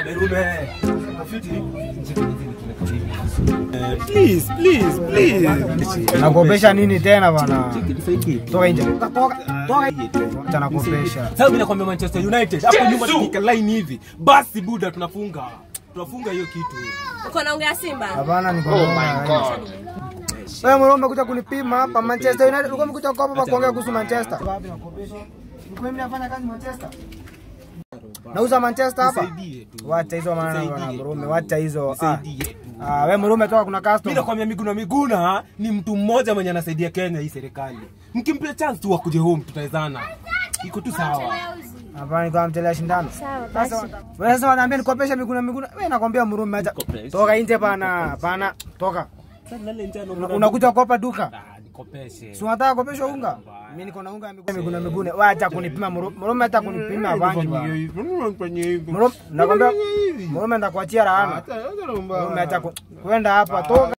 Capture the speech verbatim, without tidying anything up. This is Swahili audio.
Berume. Please, please, please. Nakopesha nini tena bana? Toka nje. Toka. Toka. Tunakopesha. Sasa mimi nakwambia Manchester United hapo nyuma tukika line hivi. Basi buda tunafunga. Tunafunga hiyo kitu. Uko naongea Simba? Hapana niko. Oh my god. Wewe mwanaume umekuja kunipima hapa Manchester United. Uko umekuja hapa hapa kuongea kuhusu Manchester. Uko mimi nafanya kazi Manchester. Nauza Manchester hapa. Wacha hizo maana bwana Murume, wacha hizo. Ah, wewe Murume toka kuna customer. Mimi nakwambia Miguna Miguna ni mtu mmoja mwenye anasaidia Kenya hii serikali. Mkimpe chance tu akuje home tutawezana. Iko tu sawa. Hapana kwa mtelea shindano. Sawa basi. Wewe sasa wanaambia nikopesha Miguna Miguna. Wewe nakwambia Murume acha. Toka nje bana, bana, toka. Unakuja kukopa duka? Nikopeshe. Si unataka kopesha unga? Mimi niko na unga Miguna Miguna. Wewe acha kunipima Murume, hata kunipima avangi bana. Murume nakwambia Murume ndakuachia laana. Murume acha kwenda hapa toka.